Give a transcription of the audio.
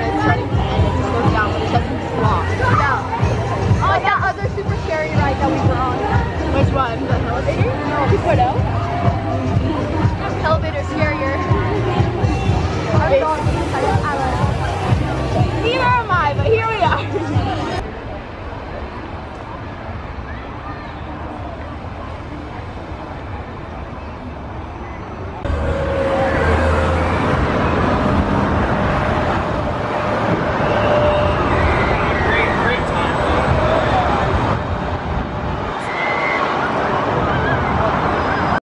it's starting to end, it just goes down, but it doesn't stop. Yeah. Oh, that other super scary ride that we were on. Which one? The elevator? No. 2.0? Elevator scary.